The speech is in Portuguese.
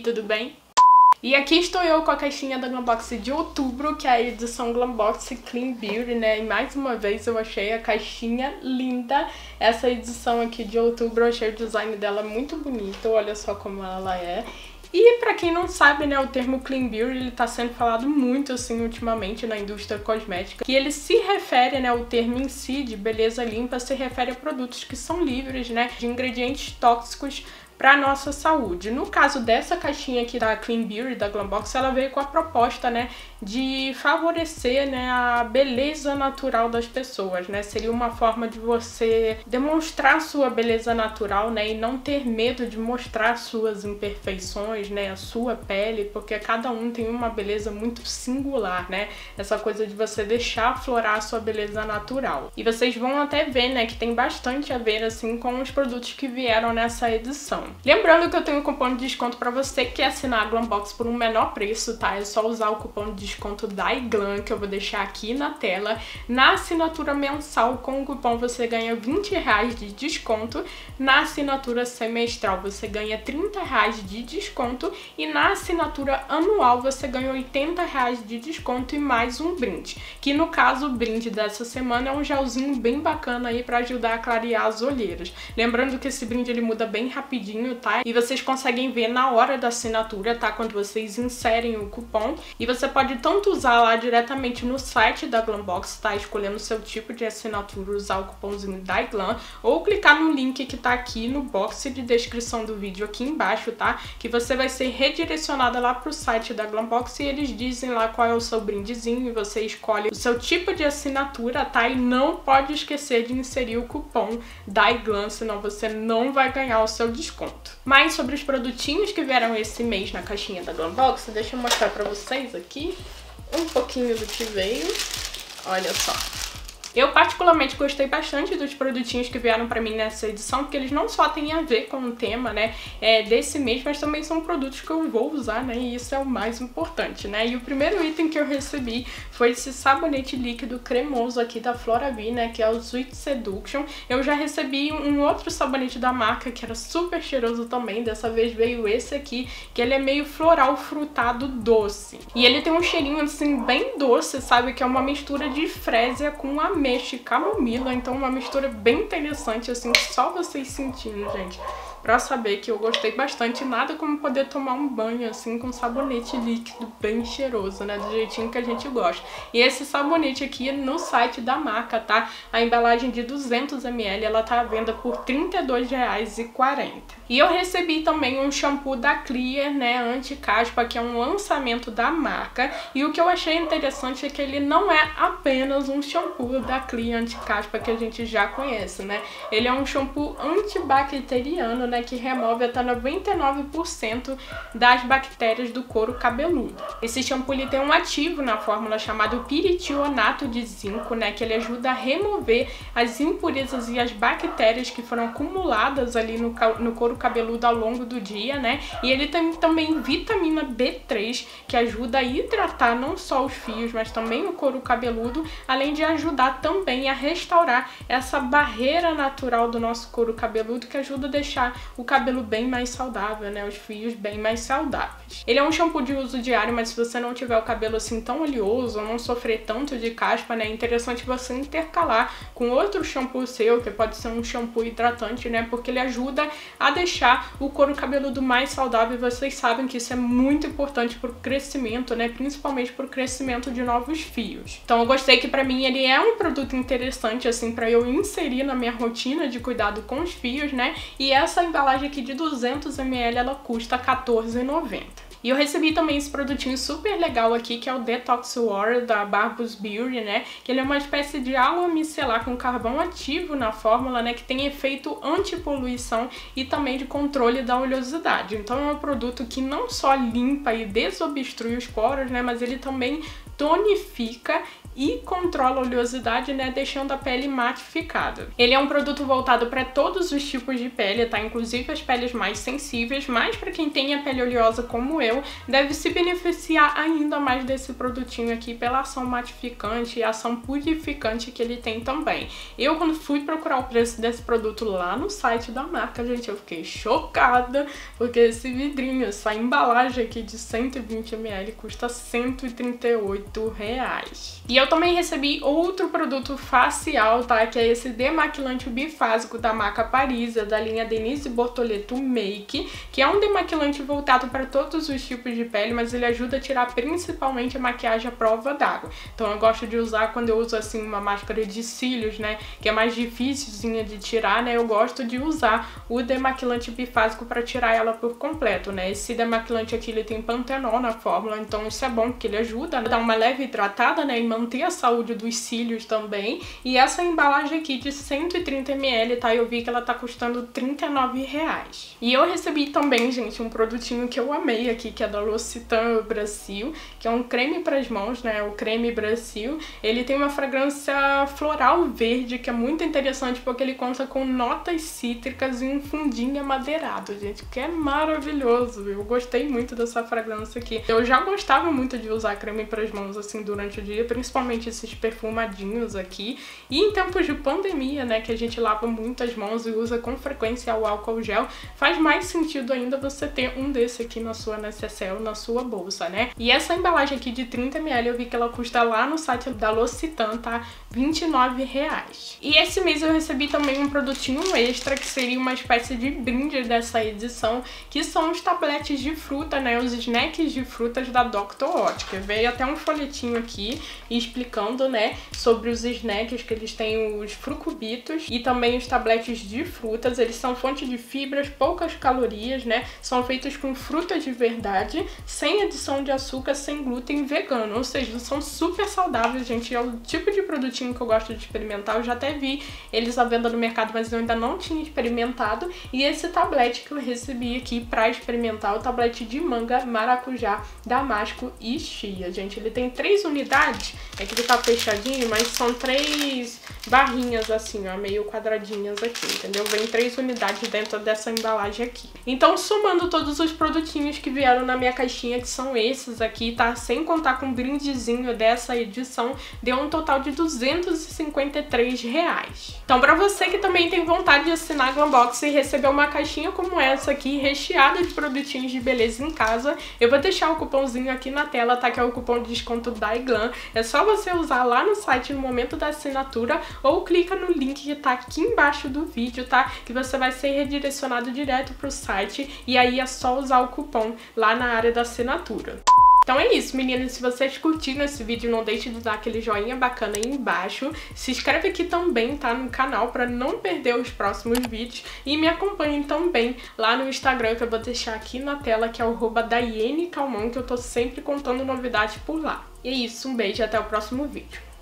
tudo bem? E aqui estou eu com a caixinha da Glambox de outubro, que é a edição Glambox Clean Beauty, né? E mais uma vez eu achei a caixinha linda. Essa edição aqui de outubro eu achei o design dela muito bonito, olha só como ela é. E pra quem não sabe, né, o termo Clean Beauty, ele tá sendo falado muito, assim, ultimamente na indústria cosmética. Que ele se refere, né, o termo em si, de beleza limpa, se refere a produtos que são livres, né, de ingredientes tóxicos para nossa saúde. No caso dessa caixinha aqui da Clean Beauty, da Glambox, ela veio com a proposta, né, de favorecer, né, a beleza natural das pessoas, né? Seria uma forma de você demonstrar sua beleza natural, né, e não ter medo de mostrar suas imperfeições, né, a sua pele, porque cada um tem uma beleza muito singular, né? Essa coisa de você deixar aflorar a sua beleza natural. E vocês vão até ver, né, que tem bastante a ver, assim, com os produtos que vieram nessa edição. Lembrando que eu tenho um cupom de desconto para você que assinar a Glambox por um menor preço, tá? É só usar o cupom de desconto da Iglam, que eu vou deixar aqui na tela. Na assinatura mensal, com o cupom você ganha R$20 de desconto. Na assinatura semestral você ganha R$30 de desconto. E na assinatura anual você ganha R$80 de desconto e mais um brinde. Que no caso, o brinde dessa semana é um gelzinho bem bacana aí para ajudar a clarear as olheiras. Lembrando que esse brinde ele muda bem rapidinho, tá? E vocês conseguem ver na hora da assinatura, tá? Quando vocês inserem o cupom. E você pode tanto usar lá diretamente no site da Glambox, tá? Escolhendo o seu tipo de assinatura, usar o cupomzinho da Iglam, ou clicar no link que tá aqui no box de descrição do vídeo aqui embaixo, tá? Que você vai ser redirecionada lá pro site da Glambox e eles dizem lá qual é o seu brindezinho e você escolhe o seu tipo de assinatura, tá? E não pode esquecer de inserir o cupom da Iglam, senão você não vai ganhar o seu desconto. Mas sobre os produtinhos que vieram esse mês na caixinha da Glambox, deixa eu mostrar pra vocês aqui um pouquinho do que veio. Olha só. Eu particularmente gostei bastante dos produtinhos que vieram pra mim nessa edição, porque eles não só têm a ver com o tema, né, desse mês, mas também são produtos que eu vou usar, né, e isso é o mais importante, né. E o primeiro item que eu recebi foi esse sabonete líquido cremoso aqui da Floravi, né, que é o Sweet Seduction. Eu já recebi um outro sabonete da marca que era super cheiroso também, dessa vez veio esse aqui, que ele é meio floral frutado doce. E ele tem um cheirinho, assim, bem doce, sabe, que é uma mistura de frésia com amêndoa e camomila, então uma mistura bem interessante, assim, só vocês sentindo, gente, pra saber que eu gostei bastante. Nada como poder tomar um banho, assim, com sabonete líquido bem cheiroso, né, do jeitinho que a gente gosta. E esse sabonete aqui no site da marca, tá? A embalagem de 200 ml, ela tá à venda por R$32,40. E eu recebi também um shampoo da Clear, né, anti-caspa, que é um lançamento da marca. E o que eu achei interessante é que ele não é apenas um shampoo da Clear anti-caspa que a gente já conhece, né? Ele é um shampoo antibacteriano, né, que remove até 99% das bactérias do couro cabeludo. Esse shampoo ele tem um ativo na fórmula chamado piritionato de zinco, né, que ele ajuda a remover as impurezas e as bactérias que foram acumuladas ali no couro cabeludo ao longo do dia, né? E ele tem também vitamina B3, que ajuda a hidratar não só os fios, mas também o couro cabeludo, além de ajudar também a restaurar essa barreira natural do nosso couro cabeludo, que ajuda a deixar o cabelo bem mais saudável, né? Os fios bem mais saudáveis. Ele é um shampoo de uso diário, mas se você não tiver o cabelo assim tão oleoso, ou não sofrer tanto de caspa, né? É interessante você intercalar com outro shampoo seu, que pode ser um shampoo hidratante, né? Porque ele ajuda a deixar o couro cabeludo mais saudável, e vocês sabem que isso é muito importante pro crescimento, né? Principalmente pro crescimento de novos fios. Então eu gostei que pra mim ele é um produto interessante, assim, pra eu inserir na minha rotina de cuidado com os fios, né? E essa embalagem aqui de 200 ml, ela custa R$14,90. E eu recebi também esse produtinho super legal aqui, que é o Detox Water da Barbus Beauty, né? Que ele é uma espécie de água micelar com carvão ativo na fórmula, né? Que tem efeito antipoluição e também de controle da oleosidade. Então é um produto que não só limpa e desobstrui os poros, né? Mas ele também tonifica e controla a oleosidade, né, deixando a pele matificada. Ele é um produto voltado para todos os tipos de pele, tá? Inclusive as peles mais sensíveis, mas para quem tem a pele oleosa como gel, deve se beneficiar ainda mais desse produtinho aqui pela ação matificante e ação purificante que ele tem também. Eu, quando fui procurar o preço desse produto lá no site da marca, gente, eu fiquei chocada, porque esse vidrinho, essa embalagem aqui de 120 ml custa R$138. E eu também recebi outro produto facial, tá? Que é esse demaquilante bifásico da marca Parisa, da linha Denise Bortoleto Make, que é um demaquilante voltado para todos os tipos de pele, mas ele ajuda a tirar principalmente a maquiagem à prova d'água. Então eu gosto de usar quando eu uso assim uma máscara de cílios, né, que é mais dificilzinha de tirar, né, eu gosto de usar o demaquilante bifásico para tirar ela por completo, né. Esse demaquilante aqui ele tem pantenol na fórmula, então isso é bom porque ele ajuda a dar uma leve hidratada, né, e manter a saúde dos cílios também. E essa embalagem aqui de 130 ml, tá, eu vi que ela tá custando R$39. E eu recebi também, gente, um produtinho que eu amei aqui, que é da L'Occitane Brasil, que é um creme para as mãos, né, o creme Brasil. Ele tem uma fragrância floral verde, que é muito interessante porque ele conta com notas cítricas e um fundinho amadeirado, gente, que é maravilhoso. Eu gostei muito dessa fragrância aqui. Eu já gostava muito de usar creme para as mãos assim durante o dia, principalmente esses perfumadinhos aqui. E em tempos de pandemia, né, que a gente lava muito as mãos e usa com frequência o álcool gel, faz mais sentido ainda você ter um desse aqui na sua necessaire, na sua bolsa, né? E essa embalagem aqui de 30 ml eu vi que ela custa lá no site da L'Occitane, tá? R$29. E esse mês eu recebi também um produtinho extra, que seria uma espécie de brinde dessa edição, que são os tabletes de fruta, né? Os snacks de frutas da Dr. Oetker. Veio até um folhetinho aqui explicando, né, sobre os snacks, que eles têm os frucubitos e também os tabletes de frutas. Eles são fonte de fibras, poucas calorias, né? São feitos com frutas de verdade, sem adição de açúcar, sem glúten, vegano. Ou seja, são super saudáveis, gente. É o tipo de produtinho que eu gosto de experimentar. Eu já até vi eles à venda no mercado, mas eu ainda não tinha experimentado. E esse tablete que eu recebi aqui pra experimentar, o tablete de manga, maracujá, damasco e chia, gente. Ele tem 3 unidades, é que ele tá fechadinho, mas são 3 barrinhas assim, ó, meio quadradinhas aqui, entendeu? Vem 3 unidades dentro dessa embalagem aqui. Então, somando todos os produtinhos que vieram na minha caixinha, que são esses aqui, tá? Sem contar com o brindezinho dessa edição, deu um total de R$253. Então, pra você que também tem vontade de assinar a Glambox e receber uma caixinha como essa aqui, recheada de produtinhos de beleza em casa, eu vou deixar o cupomzinho aqui na tela, tá? Que é o cupom de desconto da Glam. É só você usar lá no site no momento da assinatura, ou clica no link que tá aqui embaixo do vídeo, tá? Que você vai ser redirecionado direto pro site, e aí é só usar o cupom lá na área da assinatura. Então é isso, meninas. Se vocês curtiram esse vídeo, não deixe de dar aquele joinha bacana aí embaixo. Se inscreve aqui também, tá? No canal, pra não perder os próximos vídeos. E me acompanhem também lá no Instagram, que eu vou deixar aqui na tela, que é o @DaianeCalmon, que eu tô sempre contando novidades por lá. E é isso, um beijo e até o próximo vídeo.